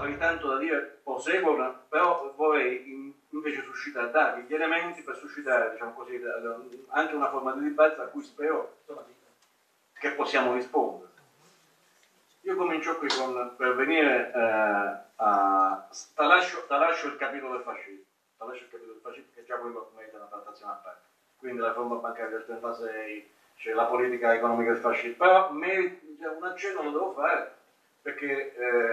avrei tanto da dire, proseguo, però vorrei invece suscitare, darvi gli elementi per suscitare, diciamo così, anche una forma di dibattito a cui spero che possiamo rispondere. Io comincio qui per venire tralascio il capitolo del fascismo, che già quello merita una trattazione a parte. Quindi la riforma bancaria del 36, c'è la politica economica del fascismo, però un accenno lo devo fare, perché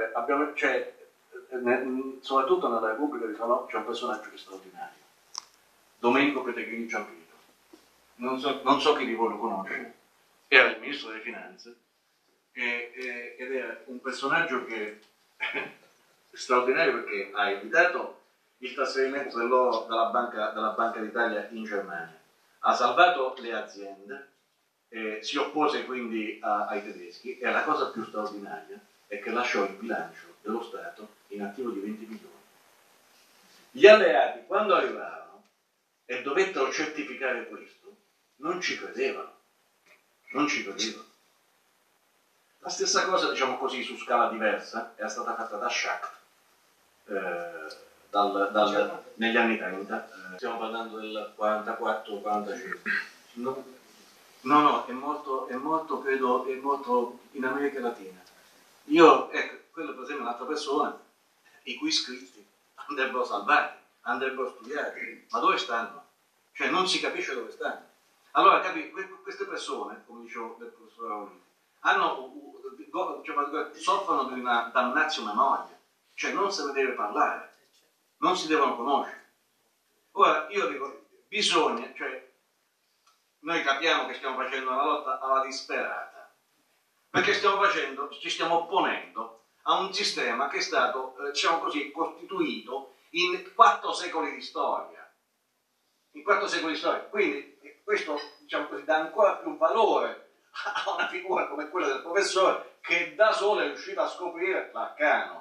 soprattutto nella Repubblica di Salò c'è un personaggio che è straordinario, Domenico Petegrini Ciampino. Non so chi di voi lo conosce, era il ministro delle finanze ed era un personaggio che è straordinario perché ha evitato il trasferimento dell'oro dalla Banca d'Italia in Germania, ha salvato le aziende, si oppose quindi ai tedeschi, e la cosa più straordinaria è che lasciò il bilancio dello Stato in attivo di 20 milioni. Gli alleati, quando arrivarono e dovettero certificare questo, non ci credevano. La stessa cosa, diciamo così, su scala diversa, era stata fatta da Schacht negli anni 30, stiamo parlando del 44-45. No, è morto, credo, in America Latina. Ecco, quello per esempio è un'altra persona, i cui scritti andrebbero salvati, andrebbero studiati, ma dove stanno? Cioè non si capisce dove stanno. Allora, queste persone, come dicevo del professor Raolini, soffrono di una damnatio memoria, cioè non se ne deve parlare, non si devono conoscere. Ora, io dico, bisogna, cioè, noi capiamo che stiamo facendo una lotta alla disperata, perché ci stiamo opponendo a un sistema che è stato, diciamo così, costituito in 4 secoli di storia. Quindi questo, diciamo così, dà ancora più valore a una figura come quella del professore, che da solo è riuscito a scoprire l'arcano.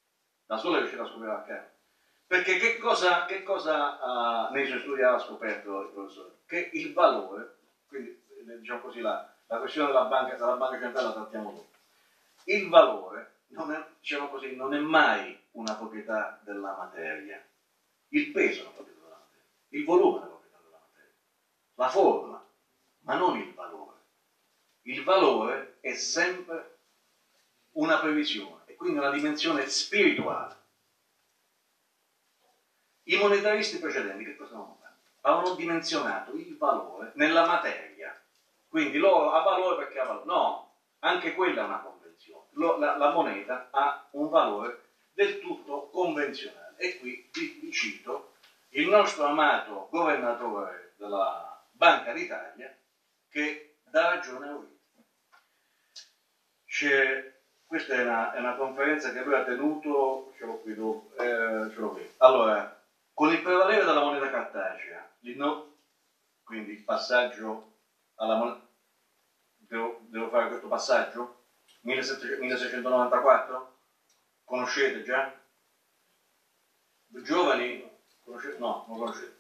Perché che cosa nei suoi studi ha scoperto il professore? Che il valore, quindi diciamo così, la questione della banca centrale la trattiamo dopo. Il valore non è mai una proprietà della materia. Il peso è una proprietà della materia. Il volume è una proprietà della materia. La forma, ma non il valore. Il valore è sempre una previsione e quindi una dimensione spirituale. I monetaristi precedenti che cosa hanno fatto? Avevano dimensionato il valore nella materia, quindi l'oro ha valore perché ha valore. No, anche quella è una convenzione. La moneta ha un valore del tutto convenzionale. E qui vi cito il nostro amato governatore della Banca d'Italia che dà ragione a lui. Questa è una conferenza che lui ha tenuto, ce l'ho qui. Allora, con il prevalere della moneta cartacea, quindi il passaggio alla moneta, devo fare questo passaggio? 1694? Conoscete già? Giovani? Conoscete? No, non conoscete.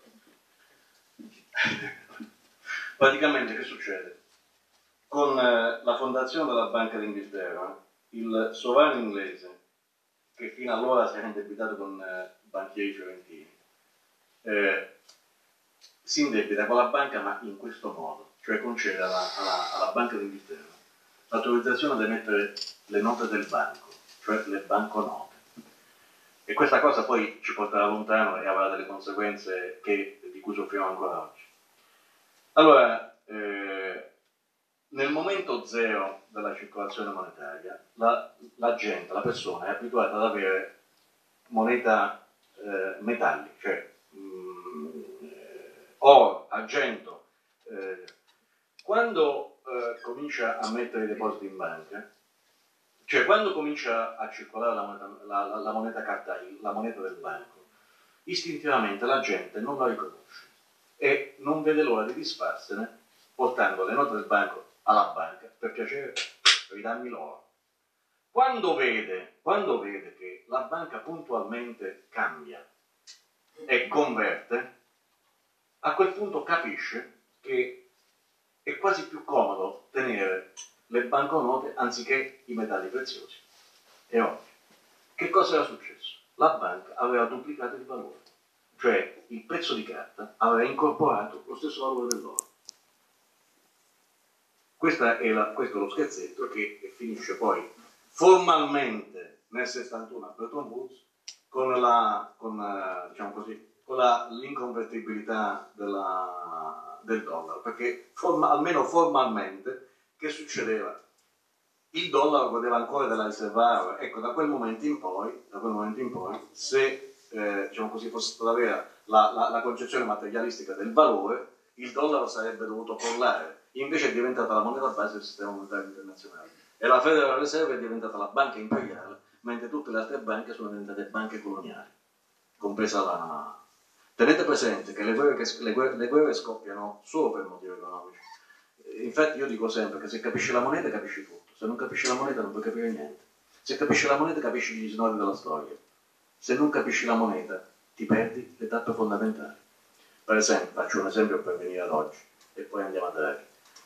Praticamente che succede? Con la fondazione della Banca d'Inghilterra, il sovrano inglese, che fino allora si era indebitato con banchieri fiorentini, si indebita con la banca, ma in questo modo, cioè concede alla Banca d'Inghilterra l'autorizzazione ad emettere le note del banco, cioè le banconote. E questa cosa poi ci porterà lontano e avrà delle conseguenze di cui soffriamo ancora oggi. Allora, nel momento zero della circolazione monetaria, la gente, la persona è abituata ad avere moneta metallica, cioè oro, argento. Quando comincia a mettere i depositi in banca, cioè quando comincia a circolare la moneta cartacea, la moneta del banco, istintivamente la gente non la riconosce e non vede l'ora di disfarsene portando le note del banco alla banca, per piacere, ridammi l'oro. Quando vede che la banca puntualmente cambia e converte, a quel punto capisce che è quasi più comodo tenere le banconote anziché i metalli preziosi. È ovvio. che cosa era successo? La banca aveva duplicato il valore, cioè il pezzo di carta aveva incorporato lo stesso valore dell'oro. Questo è lo scherzetto che finisce poi formalmente nel 61 a Bretton Woods con l'inconvertibilità del dollaro, perché almeno formalmente che succedeva? Il dollaro godeva ancora della riserva. Ecco, da quel momento in poi se fosse stata vera la concezione materialistica del valore, il dollaro sarebbe dovuto crollare. Invece è diventata la moneta base del sistema monetario internazionale. E la Federal Reserve è diventata la banca imperiale, mentre tutte le altre banche sono diventate banche coloniali, compresa la... Tenete presente che le guerre scoppiano solo per motivi economici. Infatti io dico sempre che se capisci la moneta capisci tutto, se non capisci la moneta non puoi capire niente. Se capisci la moneta capisci gli snodi della storia, se non capisci la moneta ti perdi le tappe fondamentali. Per esempio, faccio un esempio per venire ad oggi e poi andiamo a Draghi.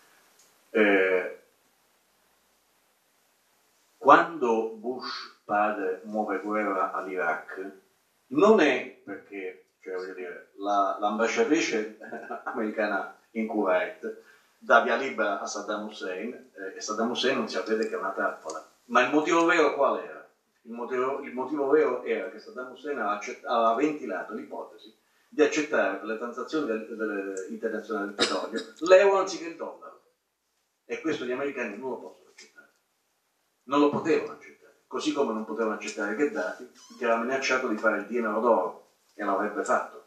Quando Bush padre muove guerra all'Iraq, non è perché, cioè voglio dire, l'ambasciatrice americana in Kuwait dà via libera a Saddam Hussein e Saddam Hussein non si avvede che è una trappola. Ma il motivo vero qual era? Il motivo vero era che Saddam Hussein aveva ventilato l'ipotesi di accettare per le transazioni internazionali del petrolio l'euro anziché il dollaro. E questo gli americani non lo possono accettare. Non lo potevano accettare. Così come non potevano accettare Gheddafi, che aveva minacciato di fare il dinaro d'oro, e l'avrebbe fatto.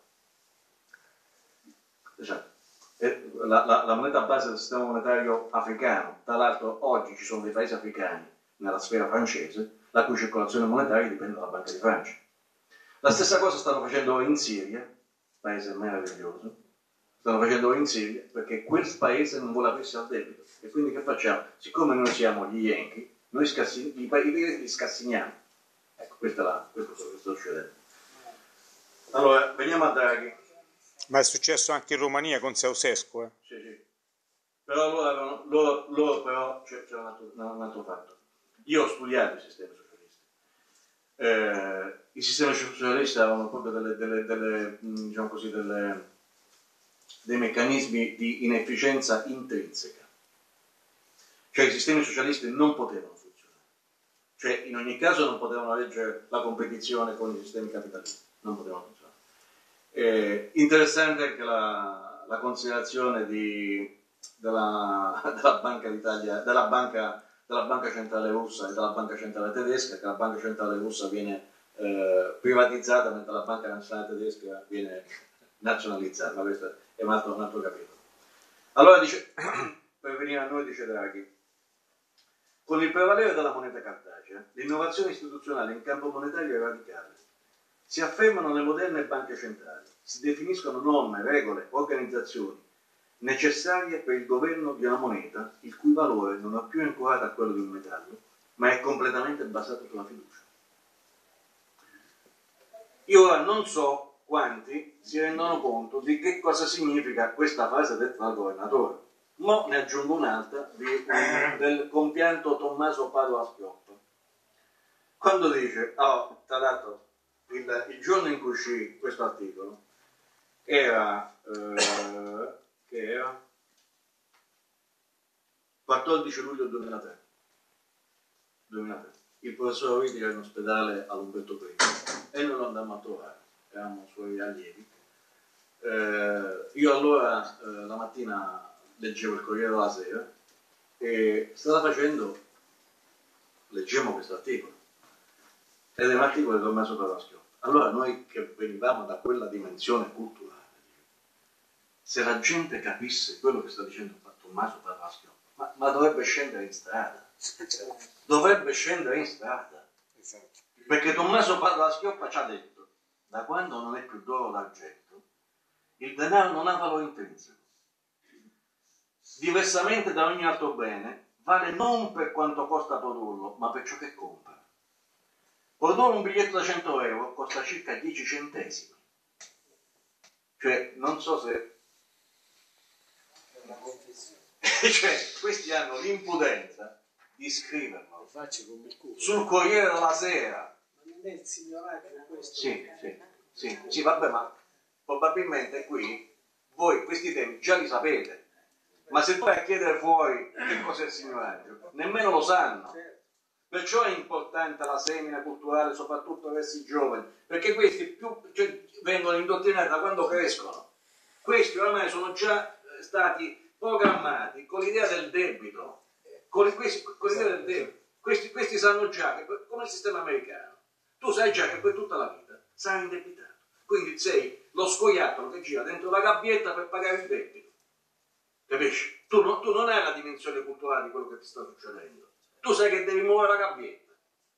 Esatto. La moneta base del sistema monetario africano, tra l'altro oggi ci sono dei paesi africani nella sfera francese, la cui circolazione monetaria dipende dalla Banca di Francia. La stessa cosa stanno facendo in Siria, paese meraviglioso, stanno facendo in Siria perché quel paese non vuole aprirsi al debito. E quindi che facciamo? Siccome noi siamo gli Yankee, noi i paesi li scassiniamo. Ecco, questo è quello che sta succedendo. Allora, veniamo a Draghi. Ma è successo anche in Romania con Ceausescu, eh? Sì, sì. Però loro però c'è un altro fatto. Io ho studiato i sistemi socialisti. I sistemi socialisti avevano proprio dei meccanismi di inefficienza intrinseca. Cioè i sistemi socialisti non potevano funzionare. Cioè in ogni caso non potevano reggere la competizione con i sistemi capitalisti. Non potevano funzionare. Interessante anche la considerazione della Banca d'Italia, della banca centrale russa e della banca centrale tedesca, che la banca centrale russa viene privatizzata mentre la banca nazionale tedesca viene nazionalizzata, ma questo è un altro capitolo. Allora dice, per venire a noi, dice Draghi, con il prevalere della moneta cartacea, l'innovazione istituzionale in campo monetario è radicale. Si affermano le moderne banche centrali, si definiscono norme, regole, organizzazioni necessarie per il governo di una moneta il cui valore non è più ancorato a quello di un metallo, ma è completamente basato sulla fiducia. Io ora non so quanti si rendono conto di che cosa significa questa frase detta dal governatore, ma ne aggiungo un'altra del compianto Tommaso Padoa-Schioppa, quando dice, tra l'altro, il giorno in cui uscì questo articolo era 14 luglio 2003. Il professor Riti era in ospedale all'Umberto I e noi lo andammo a trovare, eravamo suoi allievi. Io allora la mattina leggevo il Corriere della Sera e leggemmo questo articolo ed è un articolo di Tommaso Padoa-Schioppa. Allora noi che venivamo da quella dimensione culturale, se la gente capisse quello che sta dicendo Tommaso Padoa-Schioppa, ma dovrebbe scendere in strada. Dovrebbe scendere in strada. Esatto. Perché Tommaso Padoa-Schioppa ci ha detto, da quando non è più d'oro d'argento, il denaro non ha valore intrinseco. Diversamente da ogni altro bene, vale non per quanto costa produrlo, ma per ciò che compra. Produrre un biglietto da 100 euro costa circa 10 centesimi. Cioè, non so se... cioè, questi hanno l'impudenza di scriverlo sul Corriere della Sera nel signoraggio questo. Sì, vabbè, ma probabilmente qui voi questi temi già li sapete, ma se vai a chiedere fuori che cos'è il signoraggio, nemmeno lo sanno. Perciò è importante la semina culturale, soprattutto verso i giovani, perché questi vengono indottrinati da quando crescono. Questi ormai sono già stati programmati con l'idea del debito, con l'idea del debito. Questi sanno già che, come il sistema americano, tu sai già che per tutta la vita sarai indebitato. Quindi sei lo scoiattolo che gira dentro la gabbietta per pagare il debito. Capisci? Tu non hai la dimensione culturale di quello che ti sta succedendo. Tu sai che devi muovere la gabbietta.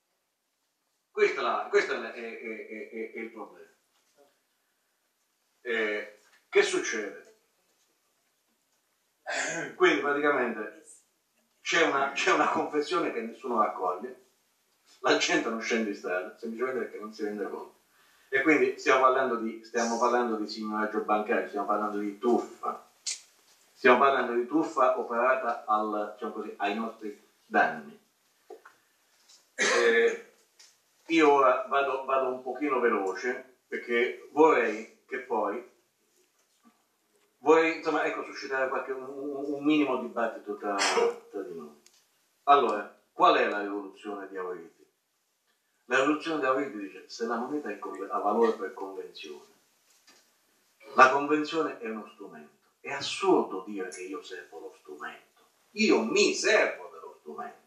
Questo è il problema. Che succede? Quindi praticamente c'è una confessione che nessuno raccoglie, la gente non scende in strada, semplicemente perché non si rende conto. E quindi stiamo parlando di signoraggio bancario, stiamo parlando di truffa. Stiamo parlando di truffa operata ai nostri danni. Io ora vado un pochino veloce perché vorrei suscitare un minimo dibattito tra di noi. Allora, qual è la rivoluzione di Auriti? La rivoluzione di Auriti dice: se la moneta ha valore per convenzione, la convenzione è uno strumento. È assurdo dire che io servo lo strumento. Io mi servo dello strumento.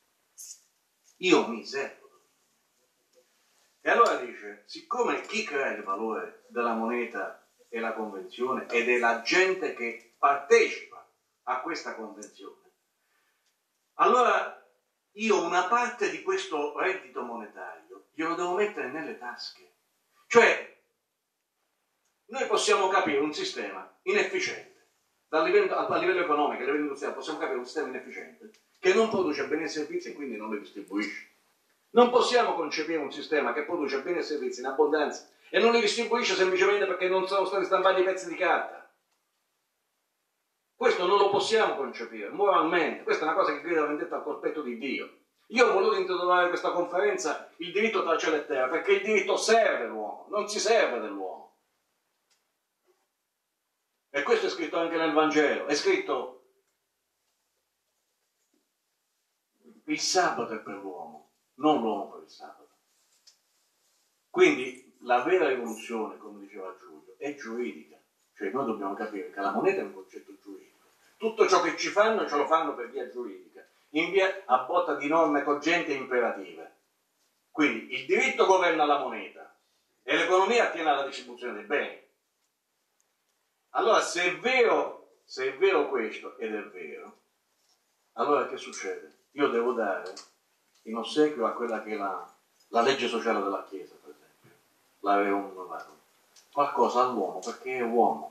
E allora dice, siccome chi crea il valore della moneta è la convenzione ed è la gente che partecipa a questa convenzione, allora io una parte di questo reddito monetario glielo devo mettere nelle tasche. Cioè, noi possiamo capire un sistema inefficiente, a livello economico, a livello industriale, possiamo capire un sistema inefficiente che non produce beni e servizi e quindi non li distribuisce. Non possiamo concepire un sistema che produce beni e servizi in abbondanza e non li distribuisce semplicemente perché non sono stati stampati pezzi di carta. Questo non lo possiamo concepire, moralmente. Questa è una cosa che grida vendetta al cospetto di Dio. Io ho voluto intitolare questa conferenza il diritto tra cielo e terra, perché il diritto serve l'uomo, non si serve dell'uomo. E questo è scritto anche nel Vangelo, è scritto: il sabato è per l'uomo, non l'uomo per il sabato. Quindi la vera rivoluzione, come diceva Giulio, è giuridica. Cioè noi dobbiamo capire che la moneta è un concetto giuridico. Tutto ciò che ci fanno, ce lo fanno per via giuridica, in via a botta di norme cogenti e imperative. Quindi il diritto governa la moneta e l'economia attiene alla distribuzione dei beni. Allora, se è vero questo, ed è vero, allora che succede? Io devo dare in ossequio a quella che è la legge sociale della Chiesa, per esempio, la Rerum Novarum, qualcosa all'uomo, perché è uomo.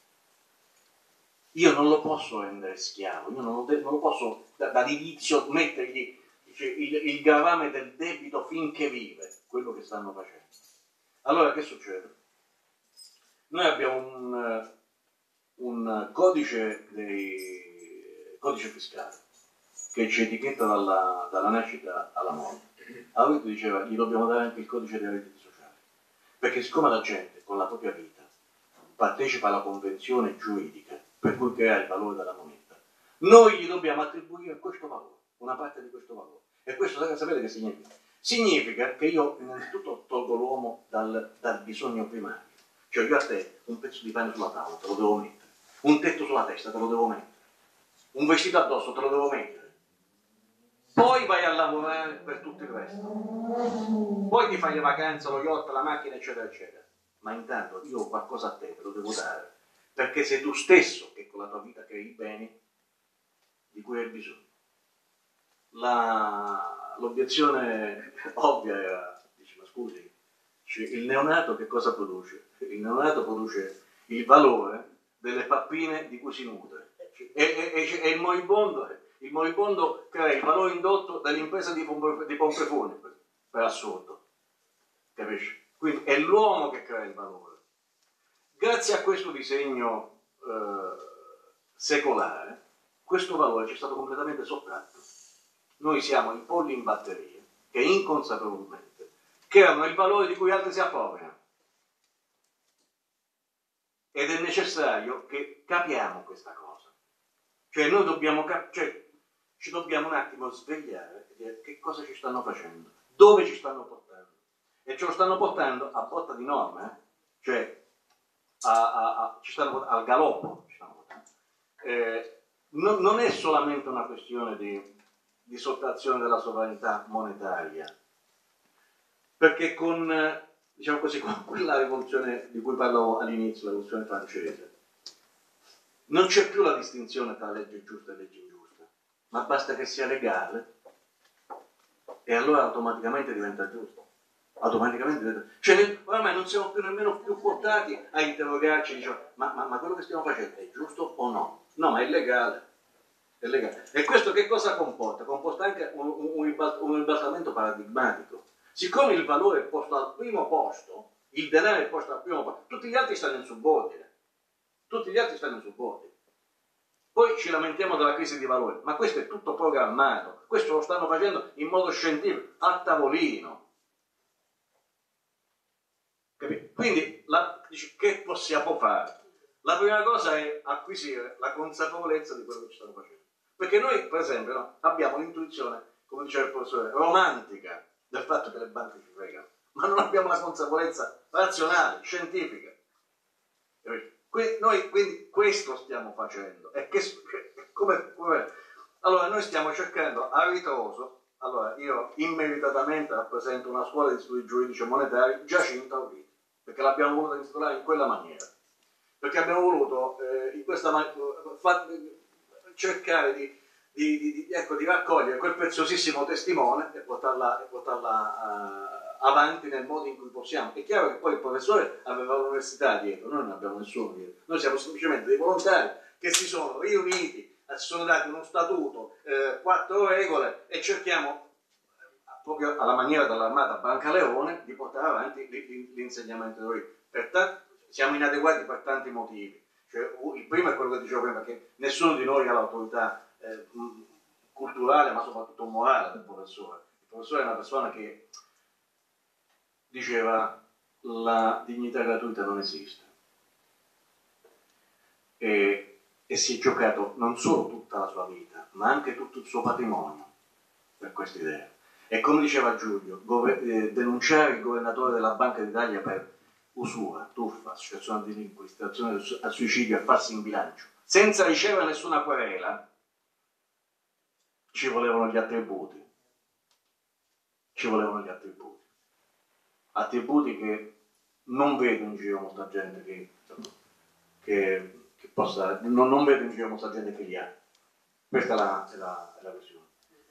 Io non lo posso rendere schiavo, io non lo posso dall'inizio mettergli il gravame del debito finché vive, quello che stanno facendo. Allora che succede? Noi abbiamo un codice fiscale che ci etichetta dalla nascita alla morte. Allora tu diceva, gli dobbiamo dare anche il codice dei redditi sociali, perché siccome la gente con la propria vita partecipa alla convenzione giuridica per cui crea il valore della moneta, noi gli dobbiamo attribuire questo valore, una parte di questo valore. E questo sapete che significa? Significa che io innanzitutto tolgo l'uomo dal bisogno primario. Cioè io a te un pezzo di pane sulla tavola te lo devo mettere, un tetto sulla testa te lo devo mettere, un vestito addosso te lo devo mettere. Poi vai a lavorare per tutto il resto. Poi ti fai le vacanze, lo yacht, la macchina, eccetera, eccetera. Ma intanto io qualcosa a te lo devo dare, perché sei tu stesso che con la tua vita crei i beni di cui hai bisogno. L'obiezione ovvia era, dice, ma scusi, il neonato che cosa produce? Il neonato produce il valore delle pappine di cui si nutre. E il moribondo crea il valore indotto dall'impresa di pompe funebri, per assurdo. Capisci? Quindi è l'uomo che crea il valore. Grazie a questo disegno secolare, questo valore ci è stato completamente sottratto. Noi siamo i polli in batteria che inconsapevolmente creano il valore di cui altri si appropriano. Ed è necessario che capiamo questa cosa. Cioè noi dobbiamo, ci dobbiamo un attimo svegliare e dire che cosa ci stanno facendo, dove ci stanno portando. E ce lo stanno portando a botta di norme, cioè ci stanno portando al galoppo. Ci stanno portando. Non è solamente una questione di sottrazione della sovranità monetaria, perché con, diciamo così, con quella rivoluzione di cui parlavo all'inizio, la rivoluzione francese, non c'è più la distinzione tra legge giusta e legge ingiusta, ma basta che sia legale e allora automaticamente diventa giusto. Automaticamente diventa... Cioè, ormai non siamo più nemmeno più portati a interrogarci, diciamo, ma quello che stiamo facendo è giusto o no? No, ma è legale. È legale. E questo che cosa comporta? Comporta anche un ribaltamento paradigmatico. Siccome il valore è posto al primo posto, il denaro è posto al primo posto, tutti gli altri stanno in subordine. Tutti gli altri stanno in subordine. Poi ci lamentiamo della crisi di valore, ma questo è tutto programmato. Questo lo stanno facendo in modo scientifico, a tavolino. Capito? Quindi, che possiamo fare? La prima cosa è acquisire la consapevolezza di quello che ci stanno facendo. Perché noi, per esempio, no, abbiamo l'intuizione, come diceva il professore, romantica del fatto che le banche ci fregano, ma non abbiamo la consapevolezza razionale, scientifica. Quindi questo stiamo facendo. E come? Allora, noi stiamo cercando a ritroso. Allora, io immeritatamente rappresento una scuola di studi giuridici e monetari Giacinto Auriti, perché l'abbiamo voluto intitolare in quella maniera. Perché abbiamo voluto in questa cercare di raccogliere quel preziosissimo testimone e portarla avanti nel modo in cui possiamo. È chiaro che poi il professore aveva l'università dietro, noi non abbiamo nessuno dietro, noi siamo semplicemente dei volontari che si sono riuniti, si sono dati uno statuto, 4 regole e cerchiamo, proprio alla maniera dell'armata Brancaleone, di portare avanti l'insegnamento di lui. Pertanto siamo inadeguati per tanti motivi. Cioè, il primo è quello che dicevo prima, che nessuno di noi ha l'autorità culturale, ma soprattutto morale del professore. Il professore è una persona che diceva la dignità gratuita non esiste. E si è giocato non solo tutta la sua vita, ma anche tutto il suo patrimonio per questa idea. E come diceva Giulio, denunciare il governatore della Banca d'Italia per usura, truffa, associazione a delinquere, istigazione al suicidio e farsi in bilancio, senza ricevere nessuna querela, ci volevano gli attributi. Ci volevano gli attributi. Attributi che non vedo in giro molta gente che possa... Non vedo in giro molta gente che li ha. Questa è la questione.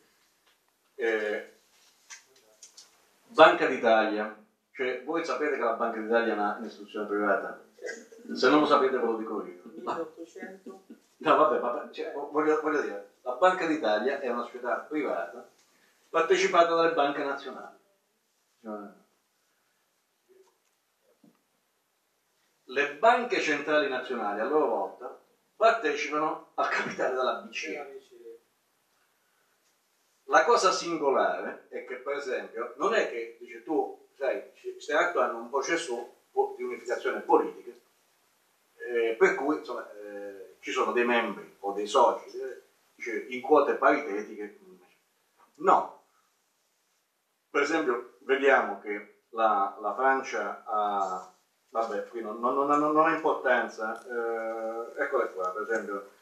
Banca d'Italia. Cioè, voi sapete che la Banca d'Italia è un'istituzione privata? Se non lo sapete ve lo dico io. 1800. No, vabbè, cioè, voglio dire, la Banca d'Italia è una società privata partecipata dalle banche nazionali. Le banche centrali nazionali a loro volta partecipano al capitale della BCE. La cosa singolare è che, per esempio, non è che dice tu, sai, stai attuando un processo di unificazione politica, per cui insomma, ci sono dei membri o dei soci dice, in quote paritetiche. No. Per esempio, vediamo che la Francia ha, vabbè, qui non ha importanza, eccole qua, per esempio,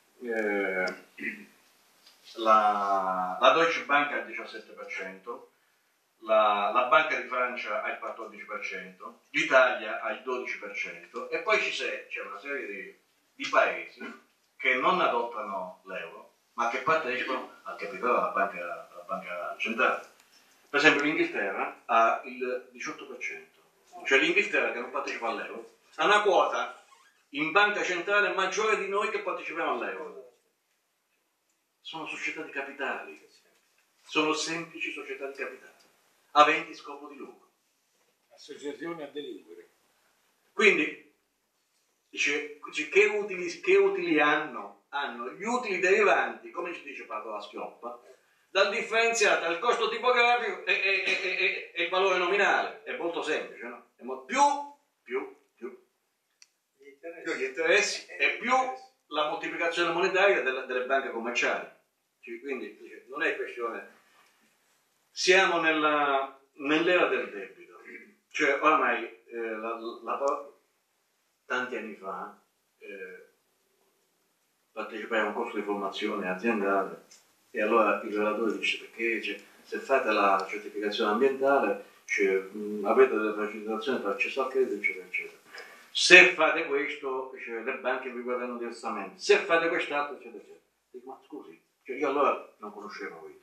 la Deutsche Bank ha il 17%, la Banca di Francia ha il 14%, l'Italia ha il 12% e poi c'è una serie di paesi che non adottano l'euro ma che partecipano al capitale della banca centrale. Per esempio l'Inghilterra ha il 18%, cioè l'Inghilterra che non partecipa all'euro ha una quota in banca centrale maggiore di noi che partecipiamo all'euro. Sono società di capitali, sono semplici società di capitali, aventi scopo di lucro. Associazioni a delinquere. Quindi, dice che utili hanno? Hanno gli utili derivanti, come ci dice Paolo Schioppa, dal differenziale tra il costo tipografico e il valore nominale. È molto semplice, no? Più gli interessi e più la moltiplicazione monetaria delle banche commerciali. Quindi non è questione, siamo nell'era del debito, cioè ormai tanti anni fa partecipai a un corso di formazione aziendale e allora il relatore dice perché se fate la certificazione ambientale avete delle facilitazioni per accesso al credito eccetera eccetera. Se fate questo, le banche vi guardano diversamente. Se fate quest'altro, eccetera, eccetera. Dico, ma scusi, io allora non conoscevo voi.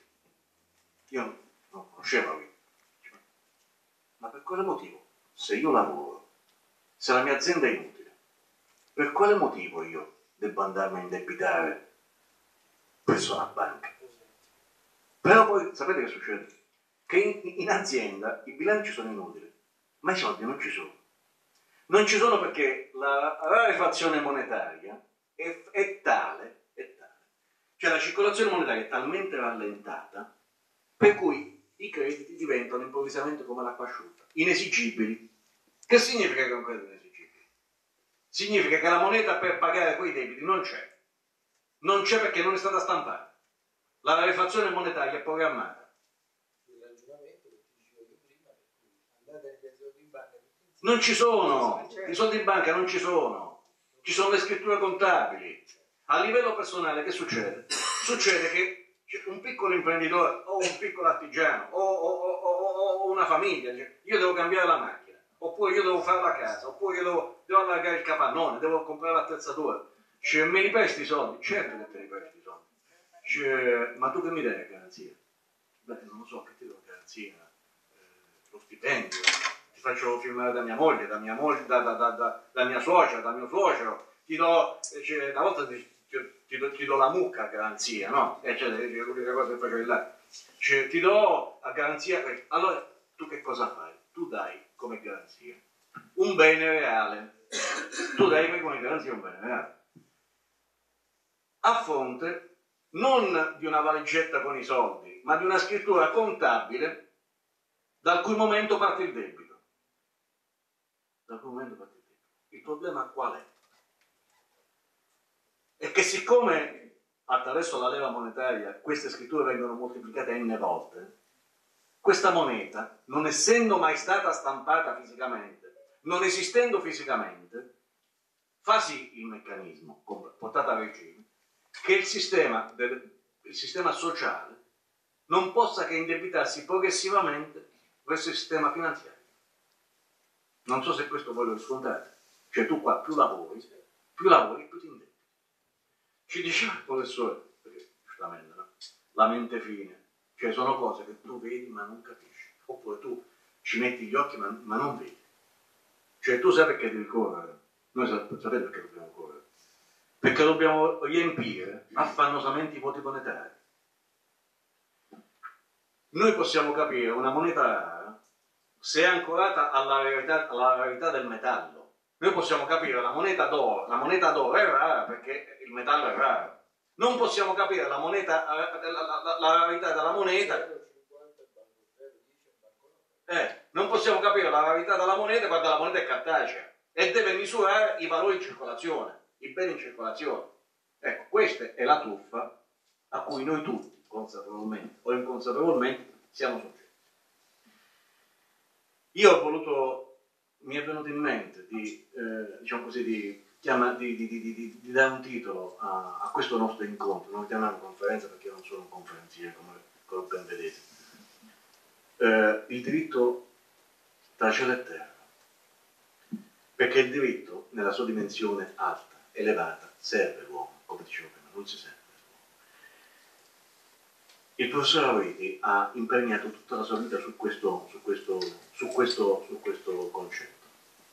Ma per quale motivo? Se io lavoro, se la mia azienda è inutile, per quale motivo io devo andarmi a indebitare presso la banca? Però poi, sapete che succede? Che in azienda i bilanci sono inutili, ma i soldi non ci sono. Non ci sono perché la rarefazione monetaria è tale, cioè la circolazione monetaria è talmente rallentata per cui i crediti diventano improvvisamente come l'acqua asciutta, inesigibili. Che significa che è un credito inesigibile? Significa che la moneta per pagare quei debiti non c'è. Non c'è perché non è stata stampata. La rarefazione monetaria è programmata. Il ragionamento che ti dicevo prima, per cui andate a soldi in banca. Non ci sono, i soldi in banca non ci sono, ci sono le scritture contabili. A livello personale che succede? Succede che un piccolo imprenditore o un piccolo artigiano o una famiglia dice, io devo cambiare la macchina, oppure io devo fare la casa, oppure io devo allargare il capannone, devo comprare l'attrezzatura. Me li presti i soldi? Certo che te li presti i soldi. Ma tu che mi dai garanzia? Beh, non lo so, che ti do garanzia? Lo stipendio? Faccio firmare da mia moglie, da mia suocera, da mio suocero, ti do, una volta ti do la mucca a garanzia, no? Cioè, l'unica cosa che faccio è là. Ti do a garanzia, allora tu che cosa fai? Tu dai come garanzia un bene reale, tu dai come garanzia un bene reale, a fronte non di una valigetta con i soldi, ma di una scrittura contabile dal cui momento parte il debito. Il problema qual è? È che siccome attraverso la leva monetaria queste scritture vengono moltiplicate n volte, questa moneta, non essendo mai stata stampata fisicamente, non esistendo fisicamente, fa sì il meccanismo, portato a regime, che il sistema sociale non possa che indebitarsi progressivamente verso il sistema finanziario. Non so se questo voi lo riscontrate. Cioè tu qua più lavori più ti indebiti. Ci diceva il professore, perché giustamente, no? La mente fine, cioè sono cose che tu vedi ma non capisci, oppure tu ci metti gli occhi ma non vedi. Cioè tu sai perché devi correre, noi sapete perché dobbiamo correre, perché dobbiamo riempire affannosamente i voti monetari. Noi possiamo capire una moneta rara se è ancorata alla rarità del metallo. Noi possiamo capire la moneta d'oro è rara perché il metallo è raro. Non possiamo capire la rarità della moneta. Non possiamo capire la rarità della moneta quando la moneta è cartacea e deve misurare i valori in circolazione, i beni in circolazione. Ecco, questa è la truffa a cui noi tutti, consapevolmente o inconsapevolmente, siamo soggetti. Io ho voluto, mi è venuto in mente di dare un titolo a questo nostro incontro, non chiamiamo conferenza perché io non sono un conferenziere come ben vedete. Il diritto tra cielo e terra, perché il diritto nella sua dimensione alta, elevata, serve l'uomo, come dicevo prima, non si serve. Il professor Auriti ha impegnato tutta la sua vita su questo concetto.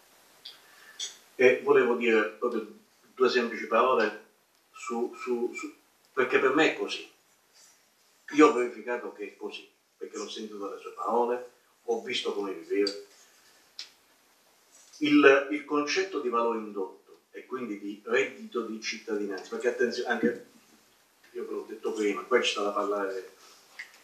E volevo dire proprio due semplici parole perché per me è così. Io ho verificato che è così, perché l'ho sentito dalle sue parole, ho visto come viveva. Il concetto di valore indotto e quindi di reddito di cittadinanza, perché attenzione, anche io ve l'ho detto prima, qua ci sta da parlare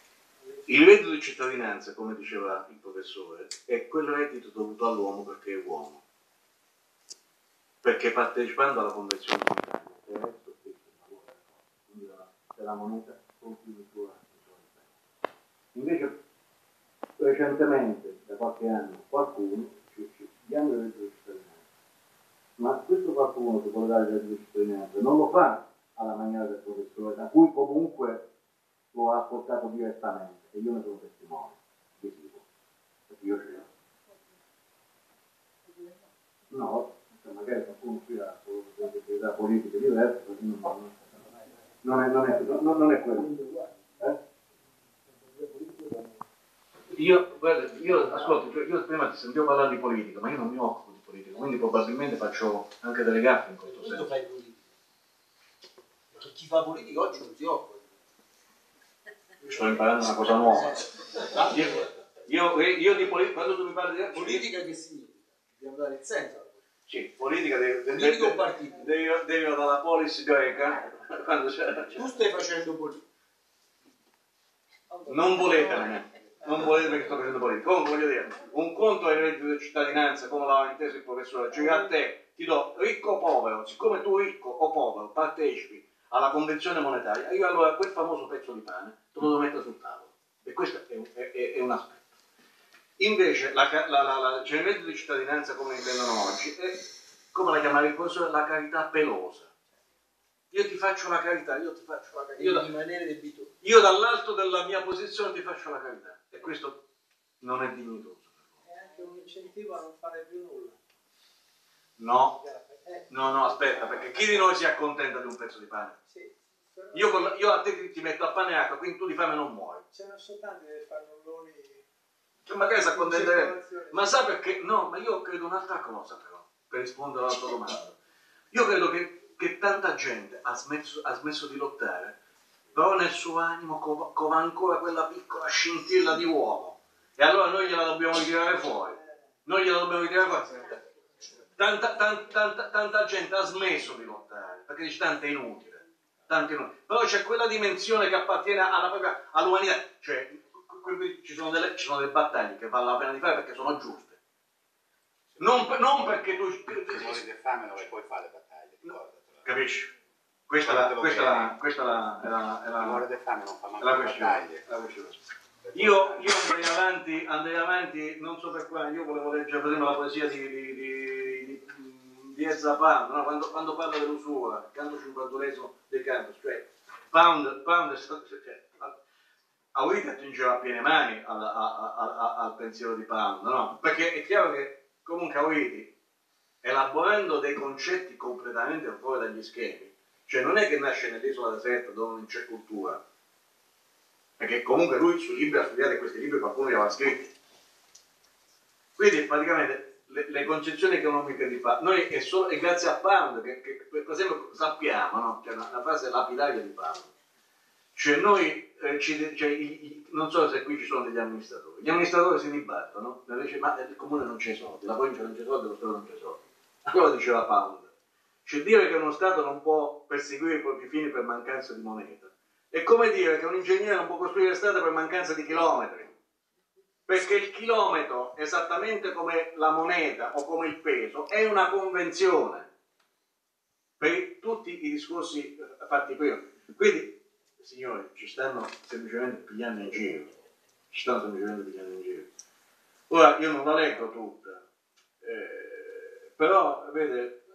Il reddito di cittadinanza, come diceva il professore, è quel reddito dovuto all'uomo perché è uomo. Perché partecipando alla convenzione monetaria, il resto è il valore della cosa, quindi della moneta con più misura. Invece, recentemente, da qualche anno, qualcuno ci diamo il reddito di cittadinanza. Ma questo qualcuno che vuole dare il reddito di cittadinanza non lo fa alla maniera del professore, da cui comunque lo ha ascoltato direttamente, e io ne sono testimone, visivo, perché io ce l'ho. No, magari qualcuno qui ha sensibilità politica diversa, non è quello. Io ascolto, io prima ti sentivo parlare di politica, ma io non mi occupo di politica, quindi probabilmente faccio anche delle gaffe in questo senso. Fai politica. Perché chi fa politica oggi non si occupa. Sto imparando una cosa nuova. Io di politica, quando tu mi parli di Politica che significa? Dobbiamo dare il senso. Sì, politica partito. deriva dalla polis greca. Quando tu stai facendo politica. Non volete perché sto facendo politica. Comunque voglio dire, un conto è il reddito di cittadinanza, come l'aveva inteso il professore, cioè a te ti do ricco o povero, siccome tu ricco o povero partecipi alla convenzione monetaria, io allora quel famoso pezzo di pane te lo devo mettere sul tavolo. E questo è un aspetto. Invece cioè il reddito di cittadinanza come intendono oggi è, come la chiamava il professore, la carità pelosa. Io ti faccio la carità, io ti faccio la carità. Rimanere debitoso. Io dall'alto della mia posizione ti faccio la carità. E questo non è dignitoso. È anche un incentivo a non fare più nulla. No, aspetta, perché chi di noi si accontenta di un pezzo di pane? Sì. Io a te ti metto a pane e acqua, quindi tu di fame non muori. Ce ne sono tanti che fanno loni. Cioè, magari si accontenterebbe. Ma sa perché? No, ma io credo un'altra cosa però, per rispondere alla tua domanda. Io credo che tanta gente ha smesso di lottare, però nel suo animo cova ancora quella piccola scintilla di uomo. E allora noi gliela dobbiamo ritirare fuori. Tanta gente ha smesso di lottare, perché dice tanto è inutile. Però c'è quella dimensione che appartiene all'umanità. Cioè, ci sono delle battaglie che vale la pena di fare perché sono giuste. Non perché tu... Se muori di fame non puoi fare le battaglie, ricordatelo. Capisci? Questa era Chi muore di fame non fa manco le battaglie. Io andrei avanti, non so per quale, io volevo leggere per esempio la poesia di Ezra Pound, no? quando parla dell'usura, canto 51esimo dei Cantos, cioè Pound Auriti attingeva a piene mani al pensiero di Pound, no? Perché è chiaro che comunque Auriti, elaborando dei concetti completamente fuori dagli schemi, cioè non è che nasce nell'isola deserta dove non c'è cultura, perché comunque lui sui libri ha studiato e questi libri qualcuno li aveva scritti. Quindi praticamente le concezioni economiche di Pound, noi è grazie a Pound che per esempio sappiamo, no? C'è una frase lapidaria di Pound, cioè noi non so se qui ci sono degli amministratori, gli amministratori si dibattono, invece ma il comune non c'è soldi, la provincia non c'è soldi, lo Stato non c'è soldi. Allora diceva Pound, cioè dire che uno Stato non può perseguire i propri fini per mancanza di moneta è come dire che un ingegnere non può costruire strade per mancanza di chilometri, perché il chilometro, esattamente come la moneta o come il peso, è una convenzione per tutti i discorsi fatti prima. Quindi, signori, ci stanno semplicemente pigliando in giro. Ora, io non la leggo tutta, però, vede,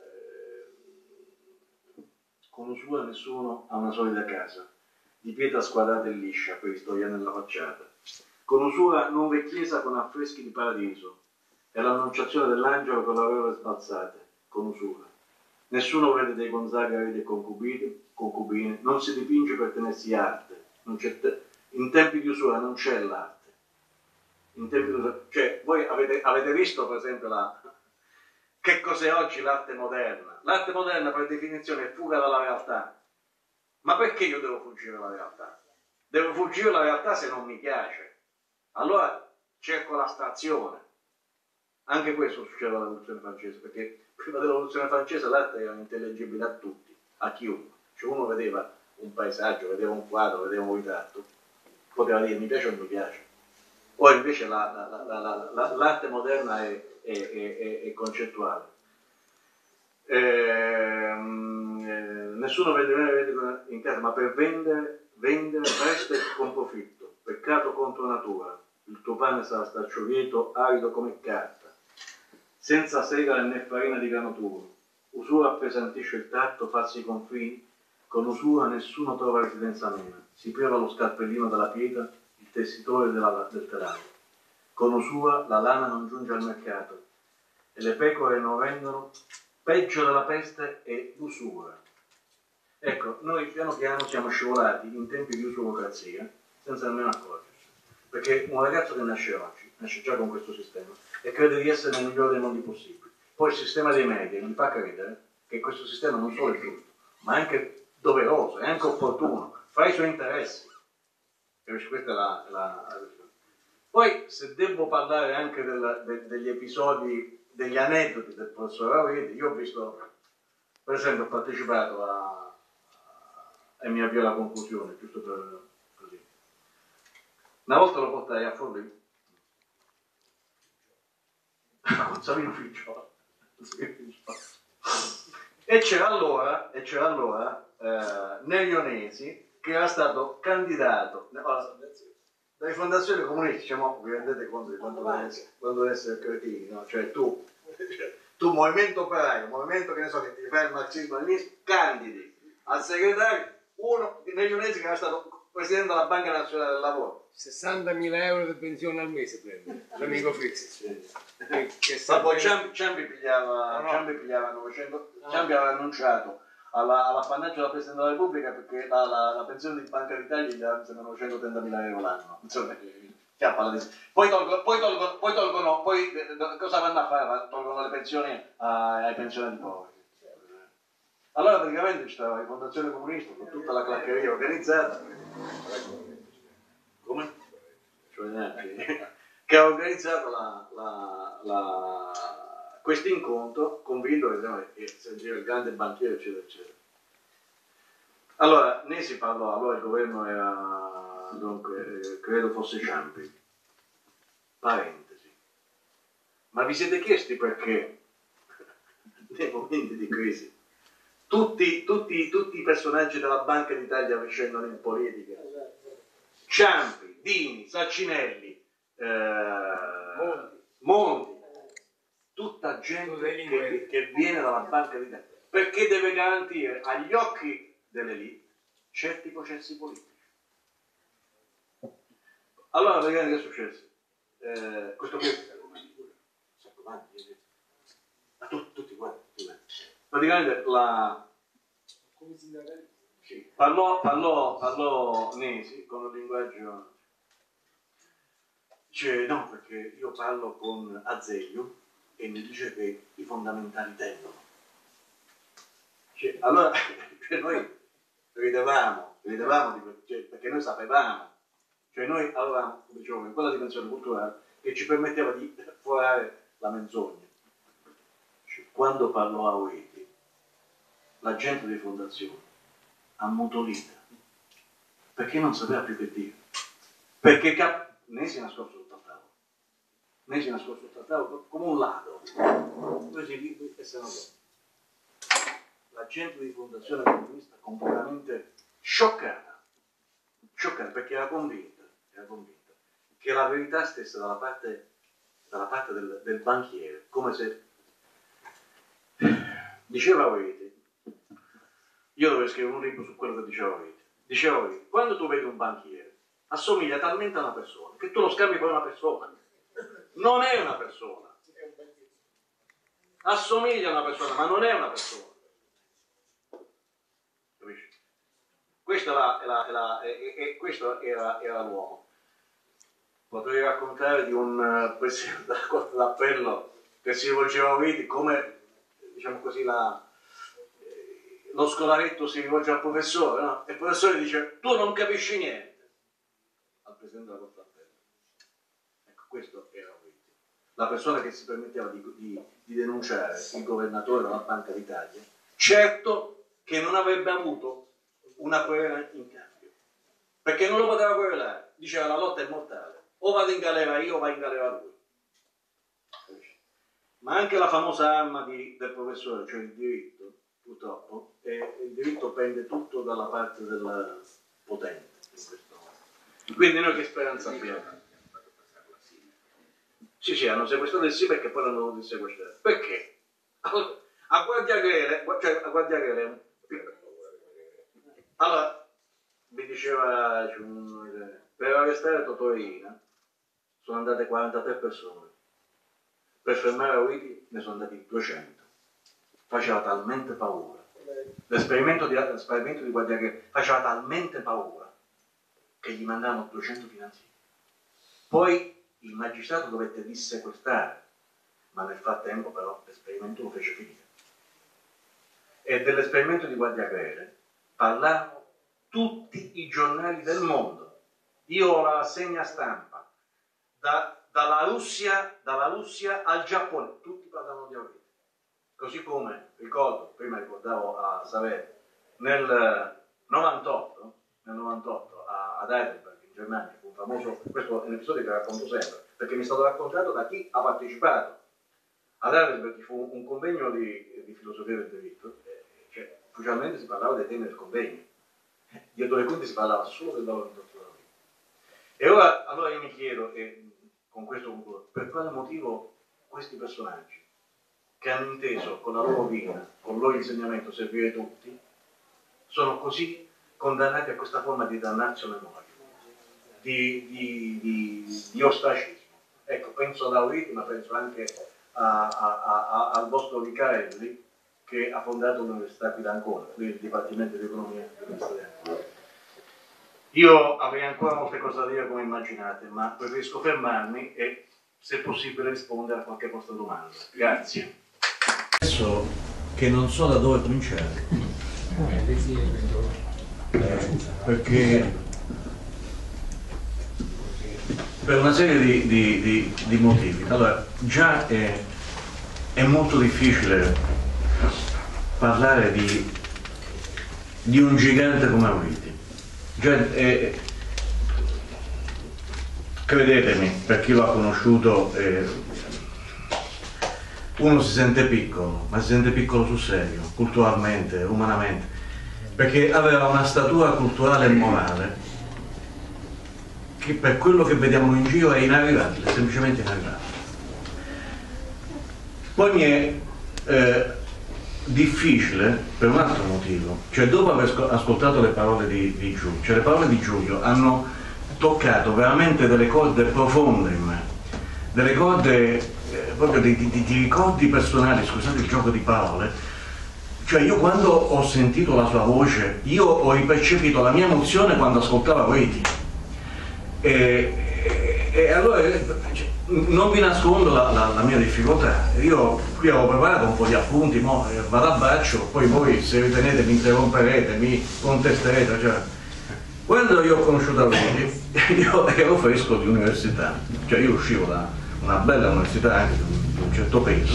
con usura nessuno ha una solida casa, di pietra squadrata e liscia per istoriare nella facciata. Con usura non v'è chiesa con affreschi di paradiso, è l'annunciazione dell'angelo con le aurore sbalzate, con usura. Nessuno vede dei Gonzaga e dei concubine, non si dipinge per tenersi arte, in tempi di usura non c'è l'arte. Cioè, voi avete visto per esempio che cos'è oggi l'arte moderna? L'arte moderna per definizione è fuga dalla realtà. Ma perché io devo fuggire dalla realtà? Devo fuggire dalla realtà se non mi piace. Allora cerco l'astrazione. Anche questo succede alla rivoluzione francese, perché prima della rivoluzione francese l'arte era intellegibile a tutti, a chiunque. Cioè uno vedeva un paesaggio, vedeva un quadro, vedeva un ritratto poteva dire mi piace o non mi piace. Ora invece l'arte moderna è concettuale. Nessuno vende in casa, ma per vendere presto e con profitto. Peccato contro natura. Il tuo pane sarà starciolieto, arido come carta, senza segale né farina di grano tuo. Usura appesantisce il tatto, farsi i confini. Con usura nessuno trova residenza amena. Si priva lo scarpellino della pietra, il tessitore del telaio. Con usura la lana non giunge al mercato e le pecore non vendono. Peggio della peste è l'usura. Ecco, noi piano piano siamo scivolati in tempi di usurocrazia senza nemmeno accorgerci. Perché un ragazzo che nasce oggi, nasce già con questo sistema e crede di essere nel migliore dei mondi possibili. Poi il sistema dei media gli fa credere che questo sistema non solo è giusto, ma è anche doveroso, è anche opportuno, fa i suoi interessi. E questa è la. Poi, se devo parlare anche degli episodi, degli aneddoti del professor Aureti, io ho visto, per esempio, ho partecipato e mi avvio alla conclusione, giusto per così. Una volta lo portai a Forlì, con Savino Figliolo, e c'era allora Nerionesi, che era stato candidato dalle fondazioni comuniste. Diciamo, vi rendete conto di quanto deve essere cretini, no? Cioè tu movimento operaio, movimento che ne so, che ti fa il marxismo-leninismo, candidi al segretario uno di Nerionesi che era stato presidente della Banca Nazionale del Lavoro. 60.000 euro di pensione al mese prende l'amico Frizzi. Ma poi Ciampi pigliava 900. Ciampi aveva annunciato all'appannaggio della Presidente della Repubblica perché la pensione di Banca d'Italia gli dava 930.000 euro l'anno. Insomma, poi cosa vanno a fare? Tolgono le pensioni ai pensionati poveri. Allora praticamente c'era la fondazione comunista con tutta la claccheria organizzata. Come? Che ha organizzato questo incontro, convinto che sentiva il grande banchiere, eccetera, eccetera. Allora, ne si parlò, allora il governo era, dunque, credo fosse Ciampi. Parentesi. Ma vi siete chiesti perché nei momenti di crisi tutti i personaggi della Banca d'Italia scendono in politica? Ciampi, Dini, Saccinelli, Monti, tutta gente che viene dalla Banca d'Italia, perché deve garantire agli occhi dell'elite certi processi politici. Allora, vedete che è successo? Questo qui, tutti quanti. Praticamente sì, parlò Nesi con un linguaggio. Dice no, perché io parlo con Azeglio e mi dice che i fondamentali tendono. Allora noi ridevamo perché noi sapevamo, cioè noi avevamo, diciamo, quella dimensione culturale che ci permetteva di forare la menzogna. Quando parlò a Aureti, la gente di fondazione ammutolita, perché non sapeva più che dire, perché ne si è nascosto sotto al tavolo, come un ladro, così e se ne andò. La gente di fondazione comunista completamente scioccata perché era convinta che la verità stesse dalla parte del banchiere, come se diceva Aureti. Io dovevo scrivere un libro su quello che diceva Aureti. Diceva Aureti, quando tu vedi un banchiere assomiglia talmente a una persona che tu lo scambi per una persona. Non è una persona. Assomiglia a una persona, ma non è una persona. Capisci? Questo era l'uomo. Potrei raccontare di un presidente della Corte d'Appello che si rivolgeva a Aureti come, diciamo così, lo scolaretto si rivolge al professore, no? E il professore dice, tu non capisci niente, al presidente della Corte d'Appello. Ecco, questo era Aureti. La persona che si permetteva di denunciare il governatore della Banca d'Italia, certo che non avrebbe avuto una querela in cambio, perché non lo poteva querelare, diceva la lotta è mortale, o vado in galera io o va in galera lui. Ma anche la famosa arma del professore, cioè il diritto, purtroppo, il diritto prende tutto dalla parte del potente in questo modo. Quindi noi che speranza abbiamo? Sì, hanno sequestrato il sì perché poi l'hanno dovuto sequestrare. Perché? A Guardiagrele, allora, mi diceva, per arrestare Totorina sono andate 43 persone, per fermare Auriti ne sono andati 200. Faceva talmente paura. L'esperimento di Guardiagrele faceva talmente paura che gli mandavano 200 finanzieri. Poi il magistrato dovette dissequestrare, ma nel frattempo però l'esperimento lo fece finire. E dell'esperimento di Guardiagrele parlarono tutti i giornali del mondo. Io ho la rassegna stampa, dalla Russia al Giappone, tutti parlavano di Auriti. Così come, prima ricordavo a Saverio, nel 98 ad Heidelberg, in Germania, fu un famoso, questo è un episodio che racconto sempre, perché mi è stato raccontato da chi ha partecipato. Ad Heidelberg fu un convegno di filosofia del diritto, cioè ufficialmente si parlava dei temi del convegno, dietro le quinte si parlava solo del valore intellettuale. E ora, allora io mi chiedo, e con questo concludo, per quale motivo questi personaggi, che hanno inteso con la loro vita, con il loro insegnamento servire tutti, sono così condannati a questa forma di dannazio memoria, di ostracismo. Ecco, penso ad Auriti, ma penso anche al vostro Vicarelli, che ha fondato l'Università qui d'Ancona, qui il Dipartimento di Economia dell'Università di Ancona. Io avrei ancora molte cose da dire come immaginate, ma preferisco fermarmi e, se possibile, rispondere a qualche vostra domanda. Grazie. Adesso che non so da dove cominciare, perché per una serie di motivi. Allora, già è molto difficile parlare di un gigante come Auriti. Credetemi, per chi lo ha conosciuto, uno si sente piccolo, ma si sente piccolo sul serio, culturalmente, umanamente, perché aveva una statura culturale e morale che per quello che vediamo in giro è inarrivabile, semplicemente inarrivabile. Poi mi è difficile per un altro motivo, cioè dopo aver ascoltato le parole di Giulio, cioè le parole di Giulio hanno toccato veramente delle corde profonde in me, delle corde proprio di ricordi personali, scusate il gioco di parole. Cioè io quando ho sentito la sua voce, io ho ripercepito la mia emozione quando ascoltavo Auriti. E allora non vi nascondo la mia difficoltà. Io qui avevo preparato un po' di appunti, vado a braccio, poi voi se ritenete mi interromperete, mi contesterete. Cioè, quando io ho conosciuto Auriti, io ero fresco di università, cioè io uscivo da una bella università anche di un certo peso,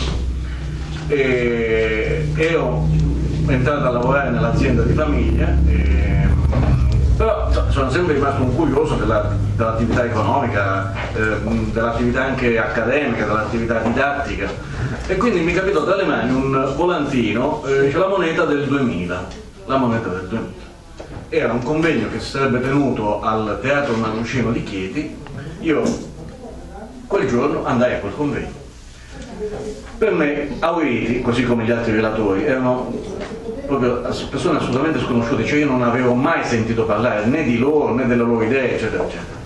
e ero entrato a lavorare nell'azienda di famiglia, però sono sempre rimasto un curioso dell'attività economica, dell'attività anche accademica, dell'attività didattica, e quindi mi capitò tra le mani un volantino, c'è la moneta del 2000, la moneta del 2000. Era un convegno che si sarebbe tenuto al Teatro Manucino di Chieti. Io quel giorno andai a quel convegno. Per me Auriti, così come gli altri relatori, erano proprio persone assolutamente sconosciute, cioè io non avevo mai sentito parlare né di loro né delle loro idee, eccetera eccetera.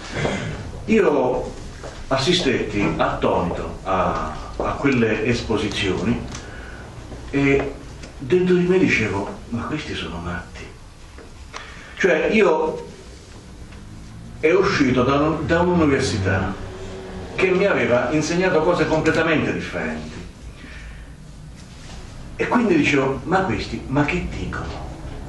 Io assistetti attonito a quelle esposizioni e dentro di me dicevo: ma questi sono matti. Cioè io ero uscito da un'università che mi aveva insegnato cose completamente differenti, e quindi dicevo: ma questi, ma che dicono?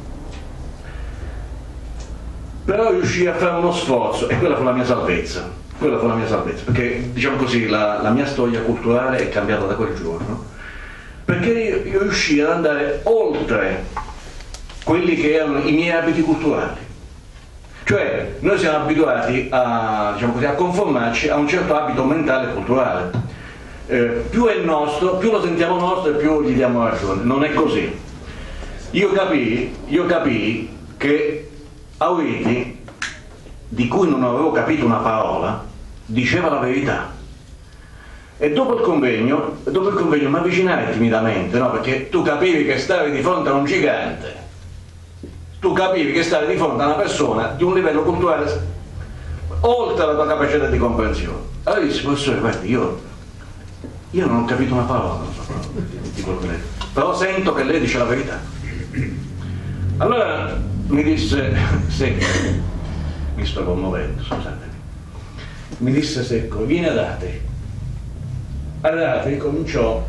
Però riuscii a fare uno sforzo, e quella fu la mia salvezza, perché diciamo così la mia storia culturale è cambiata da quel giorno, perché io riuscii ad andare oltre quelli che erano i miei abiti culturali, Cioè, noi siamo abituati a, diciamo così, a conformarci a un certo abito mentale e culturale. Più è nostro, più lo sentiamo nostro e più gli diamo ragione. Non è così. Io capii che Auriti, di cui non avevo capito una parola, diceva la verità. E dopo il convegno mi avvicinai timidamente, no? Perché tu capivi che stavi di fronte a un gigante, tu capivi che stavi di fronte a una persona di un livello culturale oltre la tua capacità di comprensione. Allora dissi: professore, guardi, io non ho capito una parola, non so di quello che lei, però sento che lei dice la verità. Allora mi disse secco, mi sto commuovendo, scusatemi, mi disse secco: vieni ad Atri. Ad Atri cominciò,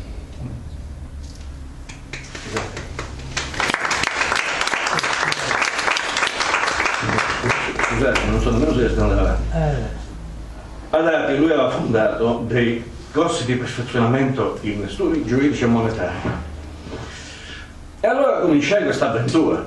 scusate, non so nemmeno se riesco ad andare avanti. Ad Atri lui aveva fondato dei corsi di perfezionamento in studi giuridici e monetari. E allora cominciai questa avventura.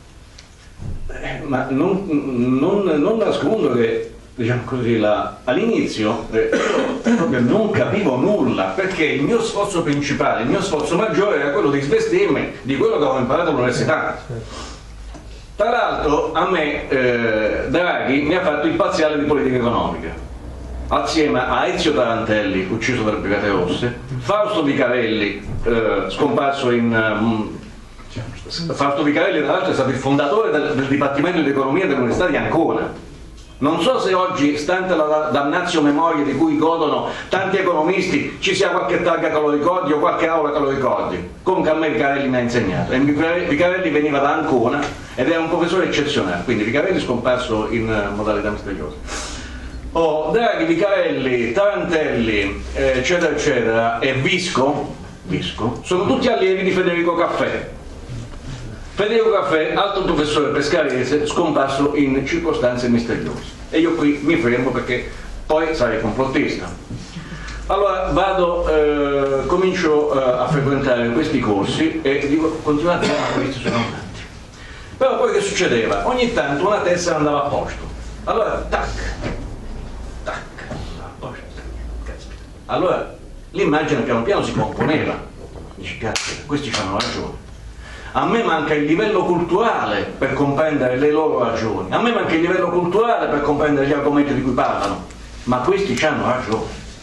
Ma non nascondo che, diciamo così, all'inizio proprio non capivo nulla, perché il mio sforzo principale, il mio sforzo maggiore era quello di svestirmi di quello che avevo imparato all'università. Tra l'altro a me Draghi mi ha fatto il parziale di politica economica, assieme a Ezio Tarantelli, ucciso dalle Brigate Rosse, Fausto Vicarelli, scomparso in... Fausto Vicarelli tra l'altro è stato il fondatore del Dipartimento di Economia dell'Università di Ancona. Non so se oggi, stante la damnatio memoria di cui godono tanti economisti, ci sia qualche targa che lo ricordi o qualche aula che lo ricordi. Comunque a me Vicarelli mi ha insegnato, e Vicarelli veniva da Ancona ed era un professore eccezionale, quindi Vicarelli scomparso in modalità misteriosa. Draghi, Vicarelli, Tarantelli, eccetera eccetera, e Visco sono tutti allievi di Federico Caffè. Federico Caffè, altro professore pescarese, scomparso in circostanze misteriose. E io qui mi fermo perché poi sarei complottista. Allora comincio a frequentare questi corsi e dico: continuate a questi sono tanti. Però poi che succedeva? Ogni tanto una tessera andava a posto. Allora, tac, a posto, caspita. Allora l'immagine piano piano si componeva. Dici: caspita, questi hanno ragione. A me manca il livello culturale per comprendere le loro ragioni, a me manca il livello culturale per comprendere gli argomenti di cui parlano, ma questi hanno ragione,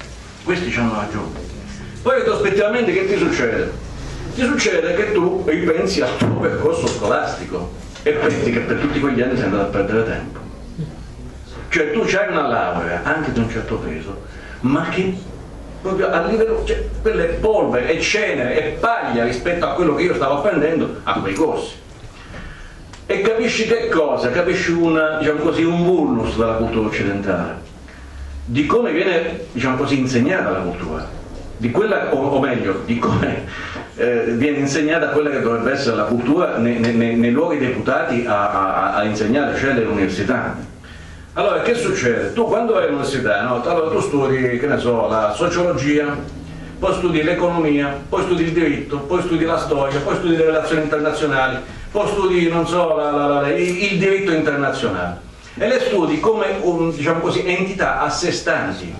Poi retrospettivamente che ti succede? Ti succede che tu ripensi al tuo percorso scolastico e pensi che per tutti quegli anni sei andato a perdere tempo. Cioè tu c'hai una laurea, anche di un certo peso, ma che proprio a livello, cioè, quella è polvere, è cenere, è paglia rispetto a quello che io stavo apprendendo a quei corsi. E capisci che cosa? Capisci diciamo così, un vulnus della cultura occidentale, di come viene, diciamo così, insegnata la cultura, di quella, o meglio, di come viene insegnata quella che dovrebbe essere la cultura nei luoghi deputati a insegnare, cioè le università. Allora, che succede? Tu quando vai all'università, no? Allora tu studi, che ne so, la sociologia, poi studi l'economia, poi studi il diritto, poi studi la storia, poi studi le relazioni internazionali, poi studi, non so, il diritto internazionale. E le studi come, diciamo così, entità a sé stanti.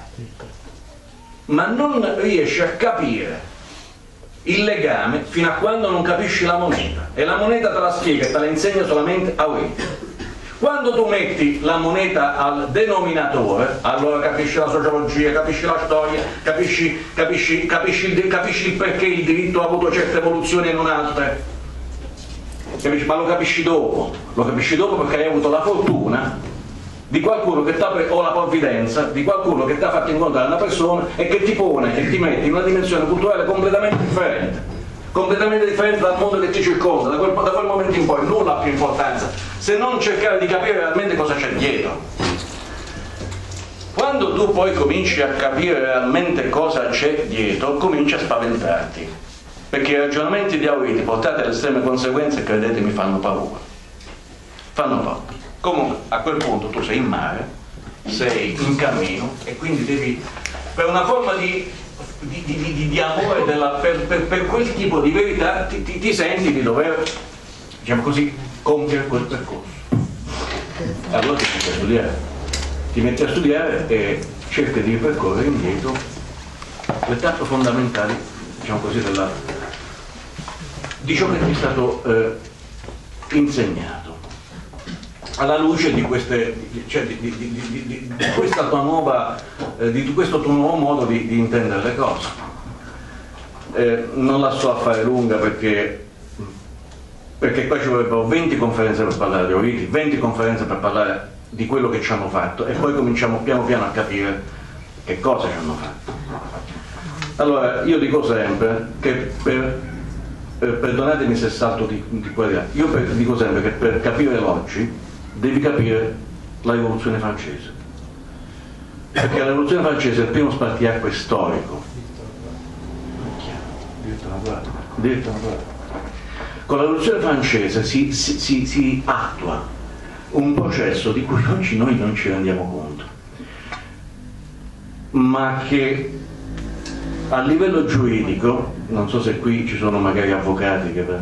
Ma non riesci a capire il legame fino a quando non capisci la moneta. E la moneta te la spiega e te la insegna solamente Auriti. Quando tu metti la moneta al denominatore, allora capisci la sociologia, capisci la storia, capisci il perché il diritto ha avuto certe evoluzioni e non altre. Capisci? Ma lo capisci dopo perché hai avuto la fortuna di qualcuno che o la provvidenza di qualcuno che ti ha fatto incontrare una persona e che ti pone e ti mette in una dimensione culturale completamente differente dal mondo che ti circonda. Da quel momento in poi nulla ha più importanza se non cercare di capire realmente cosa c'è dietro. Quando tu poi cominci a capire realmente cosa c'è dietro, cominci a spaventarti, perché i ragionamenti di Auriti portati alle estreme conseguenze, credetemi, fanno paura. Comunque a quel punto tu sei in mare, sei in cammino e quindi devi, per una forma di amore per quel tipo di verità, ti senti di dover, diciamo così, compiere quel percorso. Allora ti metti a studiare. Ti metti a studiare e cerchi di ripercorrere indietro le tappe fondamentali, diciamo così, di ciò che ti è stato insegnato. Alla luce di questa tua nuova, di questo tuo nuovo modo di intendere le cose. Non la so a fare lunga perché qua ci vorrebbero 20 conferenze per parlare di Oriti, 20 conferenze per parlare di quello che ci hanno fatto e poi cominciamo piano piano a capire che cosa ci hanno fatto. Allora, io dico sempre che perdonatemi se salto di qua e di là, io dico sempre che per capire l'oggi devi capire la rivoluzione francese, perché la rivoluzione francese è il primo spartiacque storico. Diritto naturale. Con la rivoluzione francese si attua un processo di cui oggi noi non ci rendiamo conto, ma che a livello giuridico, non so se qui ci sono magari avvocati che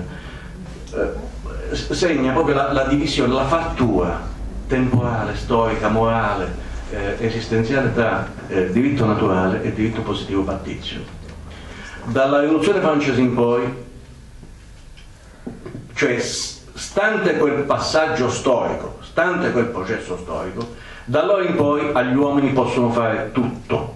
segna proprio la divisione, la frattura temporale, storica, morale, esistenziale tra diritto naturale e diritto positivo pattizio. Dalla rivoluzione francese in poi, cioè stante quel passaggio storico, stante quel processo storico, da allora in poi agli uomini possono fare tutto.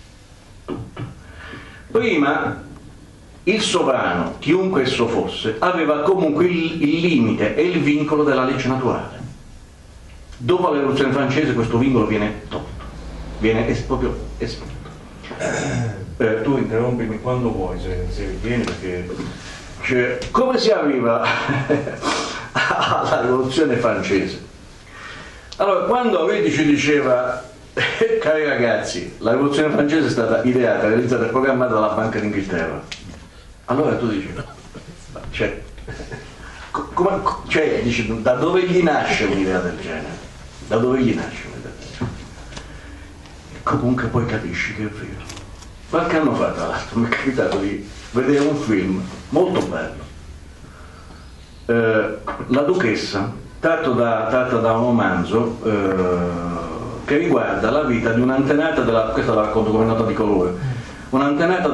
Prima il sovrano, chiunque esso fosse, aveva comunque il limite e il vincolo della legge naturale. Dopo la rivoluzione francese questo vincolo viene tolto, viene proprio espulso. Tu interrompimi quando vuoi, se ritieni, perché cioè, come si arriva alla rivoluzione francese? Allora, quando Oriti ci diceva cari ragazzi, la rivoluzione francese è stata ideata, realizzata e programmata dalla Banca d'Inghilterra, allora tu dici dici, da dove gli nasce un'idea del genere? Da dove gli nasce un'idea del genere? E comunque poi capisci che è vero. Qualche anno fa, tra l'altro, mi è capitato di vedere un film molto bello, La Duchessa, tratto da un romanzo che riguarda la vita di un'antenata questa la racconto come nota di colore, un'antenata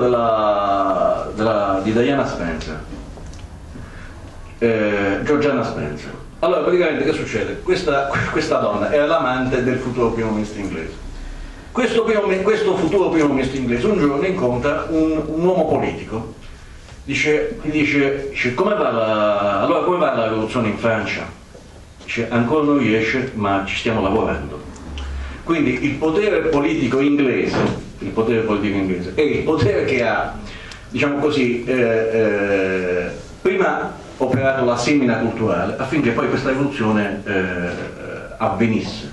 di Diana Spencer, Georgiana Spencer. Allora praticamente che succede? Questa donna era l'amante del futuro primo ministro inglese. Questo futuro primo ministro inglese un giorno incontra un uomo politico, gli dice come va la rivoluzione in Francia? Dice ancora non riesce, ma ci stiamo lavorando. Quindi il potere politico inglese è il potere che ha, diciamo così, prima operato la semina culturale affinché poi questa rivoluzione avvenisse.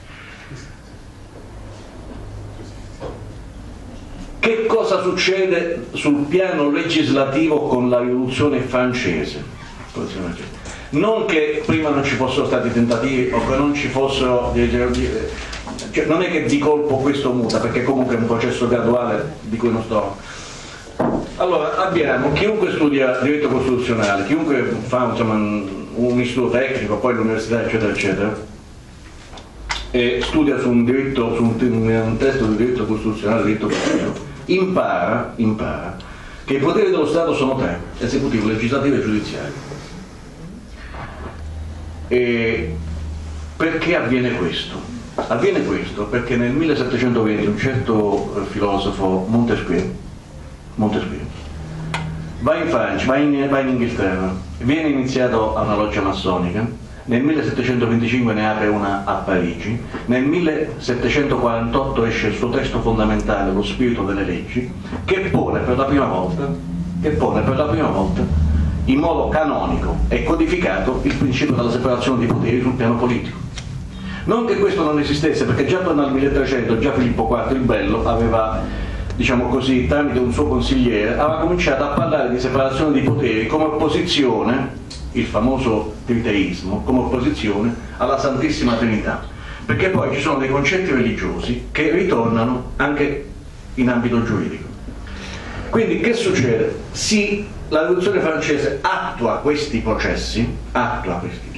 Che cosa succede sul piano legislativo con la rivoluzione francese? Non che prima non ci fossero stati tentativi o che non ci fossero, cioè, non è che di colpo questo muta, perché comunque è un processo graduale di cui non sto. Allora abbiamo chiunque studia diritto costituzionale, chiunque fa un istituto tecnico, poi l'università eccetera eccetera, e studia su un testo di diritto costituzionale, diritto positivo, impara che i poteri dello Stato sono tre: esecutivo, legislativo e giudiziario. E perché avviene questo? Avviene questo perché nel 1720 un certo filosofo, Montesquieu va in Francia, va in Inghilterra, viene iniziato a una loggia massonica. Nel 1725 ne apre una a Parigi, nel 1748 esce il suo testo fondamentale, Lo spirito delle leggi, che pone per la prima volta in modo canonico e codificato il principio della separazione dei poteri sul piano politico. Non che questo non esistesse, perché già nel 1300 già Filippo IV il Bello aveva, diciamo così, tramite un suo consigliere, aveva cominciato a parlare di separazione dei poteri come opposizione, il famoso triteismo, come opposizione alla Santissima Trinità, perché poi ci sono dei concetti religiosi che ritornano anche in ambito giuridico. Quindi che succede? Sì, la rivoluzione francese attua questi processi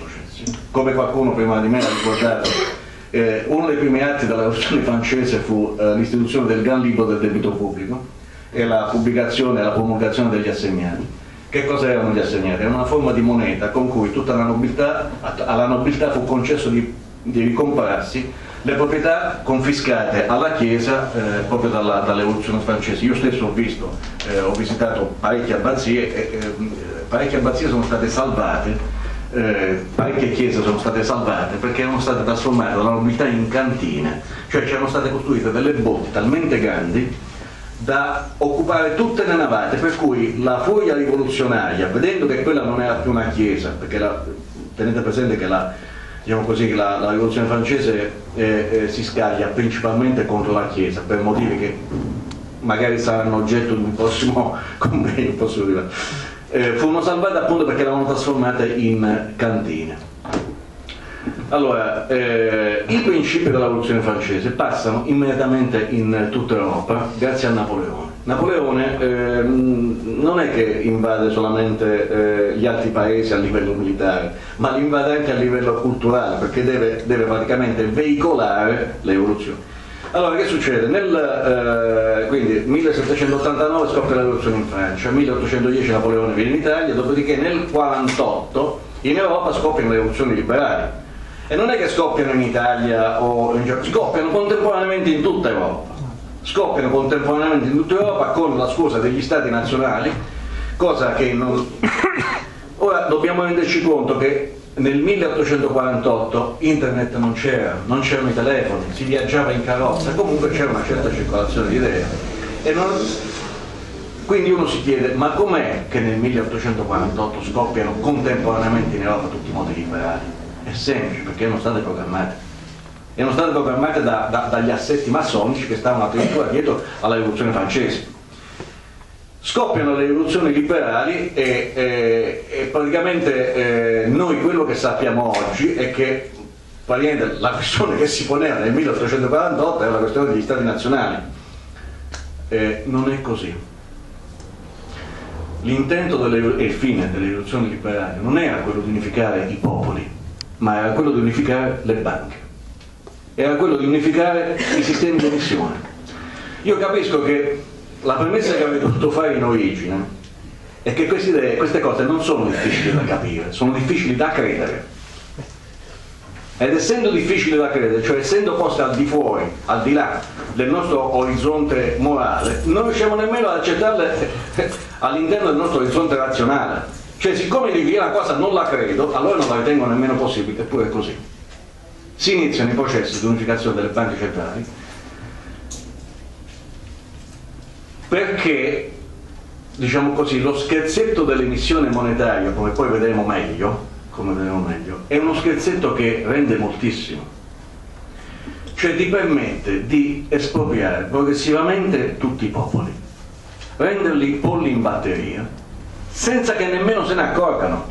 come qualcuno prima di me ha ricordato, uno dei primi atti della rivoluzione francese fu l'istituzione del Gran Libro del debito pubblico e la pubblicazione e la promulgazione degli assegnati. Che cosa erano gli assegnati? Era una forma di moneta con cui tutta la nobiltà, alla nobiltà fu concesso di ricomprarsi le proprietà confiscate alla Chiesa proprio dalla rivoluzione francese. Io stesso ho visitato parecchie abbazie e parecchie abbazie sono state salvate, parecchie chiese sono state salvate perché erano state trasformate dalla nobiltà in cantine, cioè c'erano state costruite delle botti talmente grandi da occupare tutte le navate, per cui la furia rivoluzionaria, vedendo che quella non era più una chiesa, perché tenete presente che diciamo così, che la rivoluzione francese si scaglia principalmente contro la chiesa, per motivi che magari saranno oggetto di un prossimo convegno, furono salvate appunto perché erano trasformate in cantine. Allora, i principi della rivoluzione francese passano immediatamente in tutta Europa grazie a Napoleone. Napoleone non è che invade solamente gli altri paesi a livello militare, ma li invade anche a livello culturale, perché deve praticamente veicolare le rivoluzioni. Allora, che succede? Quindi 1789 scoppia la rivoluzione in Francia, 1810 Napoleone viene in Italia, dopodiché nel 1948 in Europa scoppiano le rivoluzioni liberali. E non è che scoppiano in Italia o in Germania, scoppiano contemporaneamente in tutta Europa. Scoppiano contemporaneamente in tutta Europa con la scusa degli stati nazionali, cosa che non... Ora dobbiamo renderci conto che nel 1848 internet non c'erano i telefoni, si viaggiava in carrozza, comunque c'era una certa circolazione di idee. Quindi uno si chiede, ma com'è che nel 1848 scoppiano contemporaneamente in Europa tutti i modi liberali? È semplice, perché erano state programmate. Erano state programmate dagli assetti massonici che stavano addirittura dietro alla rivoluzione francese. Scoppiano le rivoluzioni liberali e praticamente noi quello che sappiamo oggi è che praticamente la questione che si poneva nel 1848 era la questione degli stati nazionali. Non è così. L'intento e il fine delle rivoluzioni liberali non era quello di unificare i popoli, ma era quello di unificare le banche, era quello di unificare i sistemi di emissione. Io capisco che la premessa che avrei dovuto fare in origine è che queste cose non sono difficili da capire, sono difficili da credere. Ed essendo difficili da credere, cioè essendo poste al di fuori, al di là del nostro orizzonte morale, non riusciamo nemmeno ad accettarle all'interno del nostro orizzonte razionale. Cioè, siccome dico io una cosa non la credo, allora non la ritengo nemmeno possibile, eppure è così. Si iniziano i processi di unificazione delle banche centrali perché, diciamo così, lo scherzetto dell'emissione monetaria, come poi vedremo meglio, è uno scherzetto che rende moltissimo. Cioè ti permette di espropriare progressivamente tutti i popoli, renderli polli in batteria, senza che nemmeno se ne accorgano,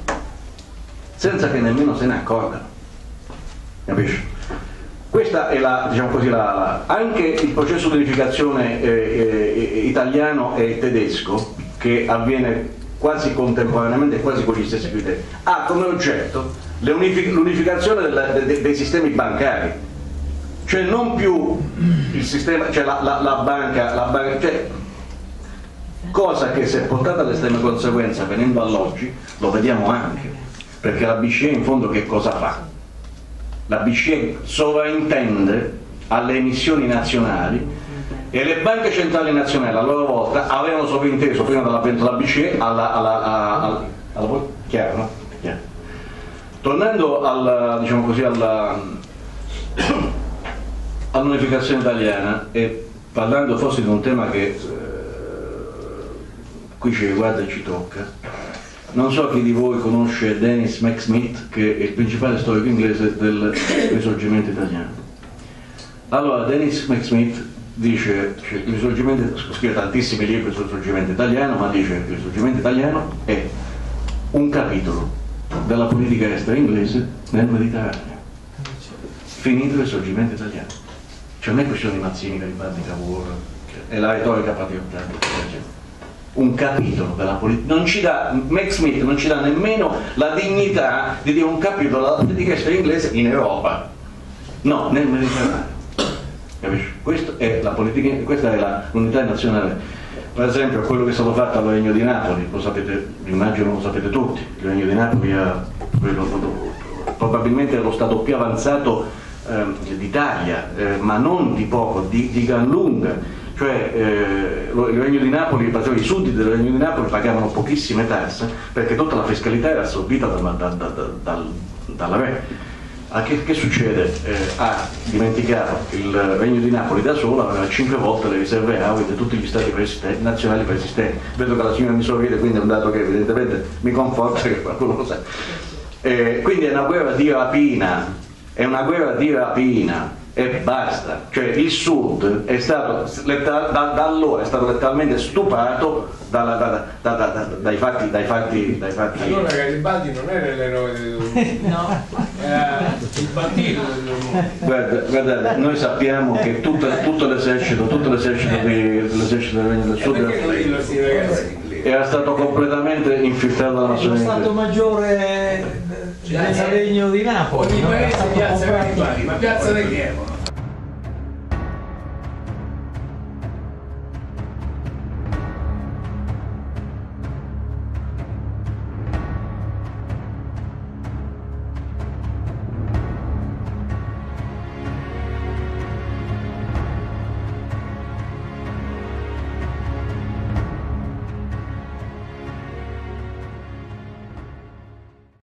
capisci? Questa è diciamo così, anche il processo di unificazione italiano e tedesco, che avviene quasi contemporaneamente, quasi con gli stessi criteri, ha come oggetto l'unificazione dei sistemi bancari, cioè non più il sistema, cioè la banca, cioè, cosa che se portata all'estrema conseguenza venendo all'oggi lo vediamo anche, perché la BCE in fondo che cosa fa? La BCE sovraintende alle emissioni nazionali e le banche centrali nazionali a loro volta avevano sovrinteso prima dell'avvento della BCE chiaro, no? Chiaro. Tornando diciamo così, all'unificazione italiana e parlando forse di un tema che qui ci riguarda e ci tocca, non so chi di voi conosce Dennis McSmith, che è il principale storico inglese del risorgimento italiano. Allora Dennis McSmith dice, il risorgimento, scrive tantissimi libri sul risorgimento italiano, ma dice che il risorgimento italiano è un capitolo della politica estera inglese nel Mediterraneo. Finito il risorgimento italiano. Cioè non è questione di Mazzini, Garibaldi, Cavour, è la retorica patriottica. un capitolo della politica, Mac Smith non ci dà nemmeno la dignità di dire un capitolo della politica estera inglese in Europa, no, nel Mediterraneo. Capisci? Questa è la politica, questa è l'unità nazionale. Per esempio quello che è stato fatto al Regno di Napoli, lo sapete, immagino lo sapete tutti, il Regno di Napoli è probabilmente lo stato più avanzato d'Italia, ma non di poco, di gran lunga. Cioè il Regno di Napoli, i sudditi del Regno di Napoli pagavano pochissime tasse perché tutta la fiscalità era assorbita dalla re. Che succede? Ha dimenticato il Regno di Napoli da solo, aveva 5 volte le riserve auree di tutti gli stati nazionali preesistenti. Vedo che la signora mi sorride, quindi è un dato che evidentemente mi conforta che qualcuno lo sa. Quindi è una guerra di rapina, e basta. Cioè il Sud è stato da allora è stato letteralmente stuprato dai fatti. Allora Garibaldi non era l'eroe del no, era il partito del guardate, noi sappiamo che tutto l'esercito del Regno del Sud era stato completamente infiltrato dalla massoneria. Lo Stato Maggiore del Regno di Napoli. Ogni paese piazza Garibaldi, ma piazza di chi?